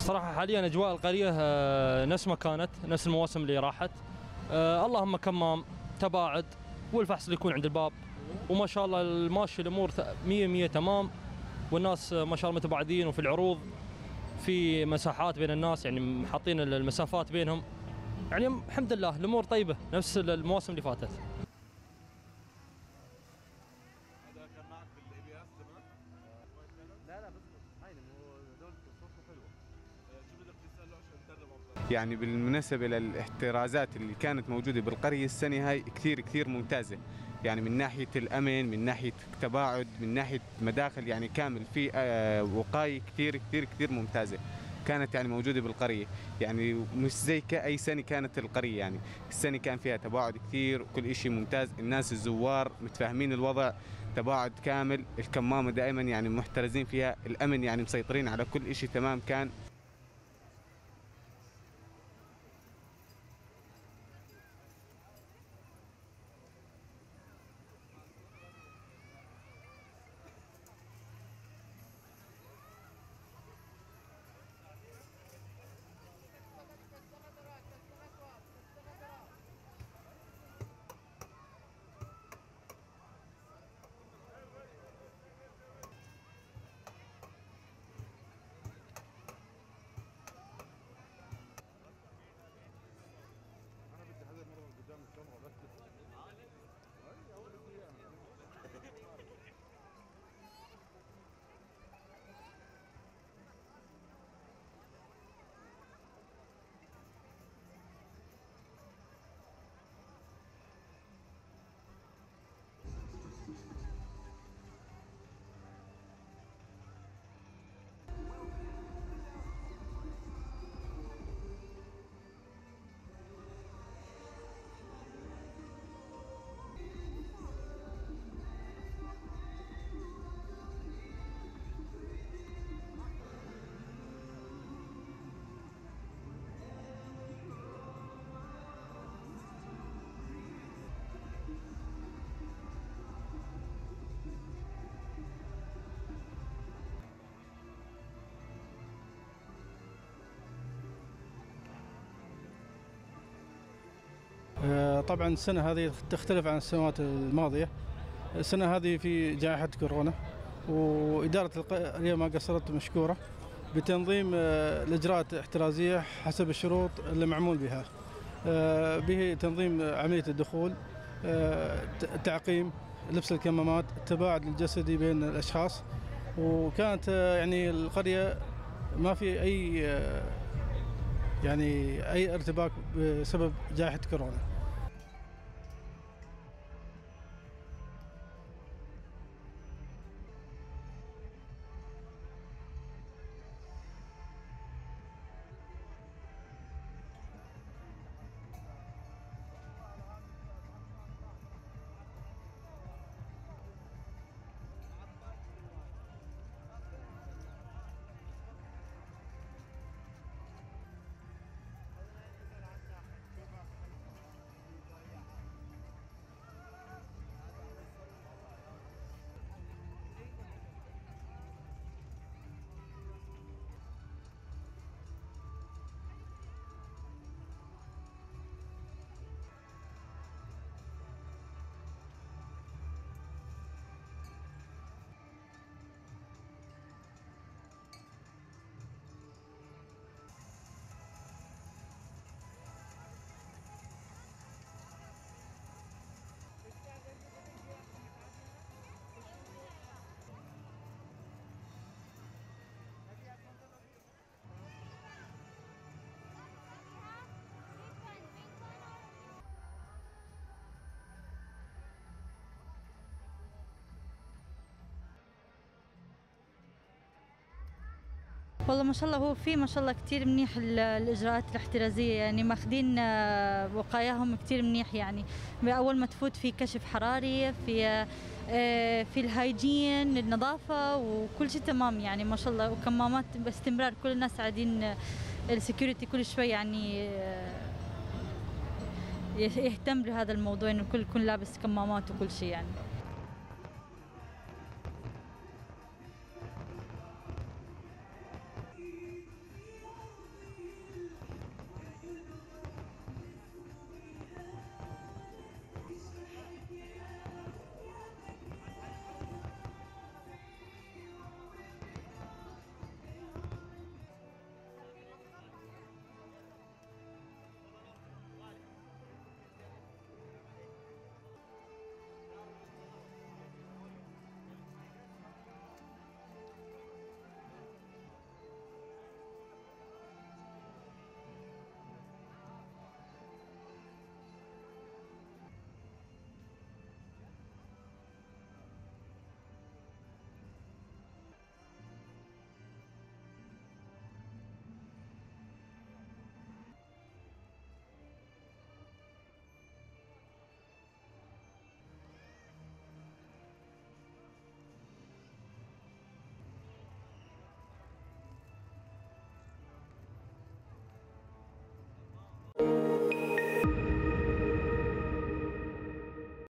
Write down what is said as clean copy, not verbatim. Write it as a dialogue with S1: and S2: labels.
S1: صراحة حاليا أجواء القرية نفس ما كانت، نفس المواسم اللي راحت. اللهم كمام، تباعد، والفحص اللي يكون عند الباب، وما شاء الله ماشي الأمور 100 تمام، والناس ما شاء الله متباعدين، وفي العروض في مساحات بين الناس، يعني حاطين المسافات بينهم، يعني الحمد لله الأمور طيبة نفس المواسم اللي فاتت.
S2: هذا كان معك بالاي بي اس تمام؟
S3: لا بس هيني دولة صوته حلوة.
S2: شو بدك تسأله عشان تدرب أفضل؟
S4: يعني بالمناسبة للاحترازات اللي كانت موجودة بالقرية السنة هاي كثير ممتازة، يعني من ناحية الأمن، من ناحية تباعد، من ناحية مداخل، يعني كامل في وقاية كثير ممتازة كانت يعني موجودة بالقرية، يعني مش زي كأي سنة كانت القرية. يعني السنة كان فيها تباعد كثير وكل إشي ممتاز، الناس الزوار متفاهمين الوضع، تباعد كامل، الكمامة دائما يعني محترزين فيها، الأمن يعني مسيطرين على كل إشي تمام كان.
S3: أنا بدي هذا مرة قدام الكاميرا بس. هاي أول
S5: طبعا السنة هذه تختلف عن السنوات الماضية. السنة هذه في جائحة كورونا، وإدارة القرية ما قصرت مشكورة بتنظيم الإجراءات الاحترازية حسب الشروط اللي معمول بها، به تنظيم عملية الدخول، تعقيم، لبس الكمامات، التباعد الجسدي بين الأشخاص. وكانت يعني القرية ما في أي ارتباك بسبب جائحة كورونا.
S6: والله ما شاء الله هو في ما شاء الله كثير منيح الإجراءات الاحترازية، يعني ماخذين وقاياهم كثير منيح. يعني أول ما تفوت في كشف حراري، في الهايجين، النظافة، وكل شيء تمام يعني ما شاء الله، وكمامات باستمرار، كل الناس قاعدين السكيورتي كل شوي يعني يهتم بهذا الموضوع، انه الكل يكون لابس كمامات وكل شيء يعني.